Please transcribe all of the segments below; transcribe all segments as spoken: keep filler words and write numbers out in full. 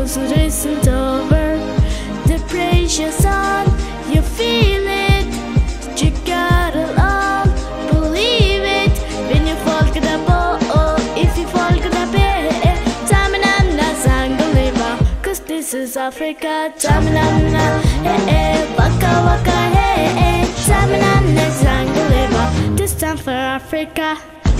knows it isn't over. The precious on, you feel it. You got it all, believe it. When you fall to the ball, if you fall to the bed, Tamanana Zangaliva, cause this is Africa. Tamanana, eh eh, waka waka, hey eh, Tamanana Zangaliva, this time for Africa.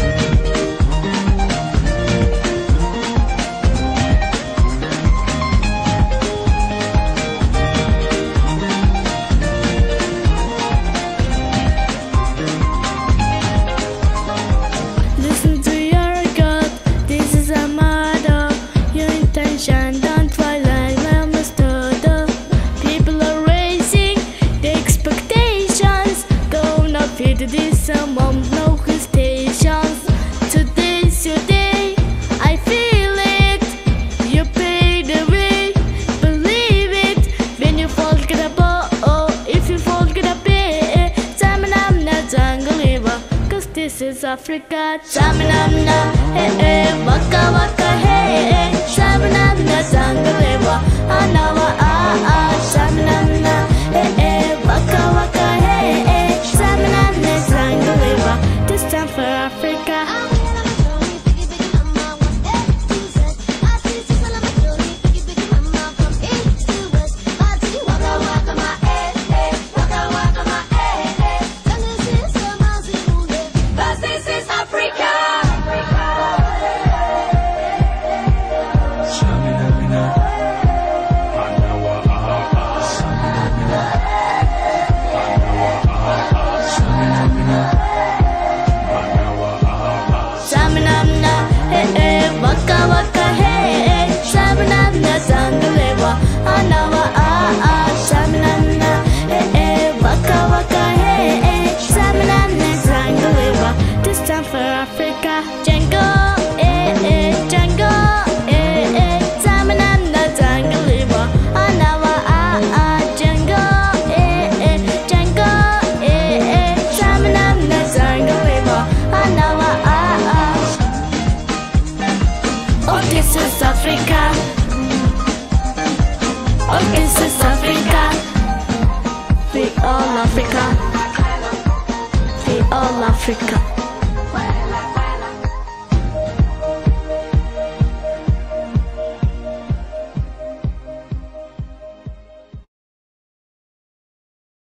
Don't fly like Lamastado. People are raising the expectations. Gonna feed this among no stations. Today's your day, I feel it. You pay the way, believe it. When you fall to the ball, oh, if you fall to the bed, Tamanamna Zangaliva, cause this is Africa. Tamanamna, eh eh, waka waka, hey eh. Tamanana Zangaliva, Anawa ah ah, Tamanana, eh eh, waka waka, hey eh, Tamanana Zangaliva, this time for Africa. Waka waka hey hey, Tamanana Zangaliva, Anawa ah ah, Tamanana, eh eh, waka waka hey hey, Tamanana Zangaliva, this time for Africa. Django, eh eh, Django, eh eh, Tamanana Zangaliva, Anawa ah ah, Django, eh eh, Django, eh eh, Tamanana Zangaliva, Anawa ah ah. Oh, this is Africa. Oh, this is Africa. We all Africa. We all Africa.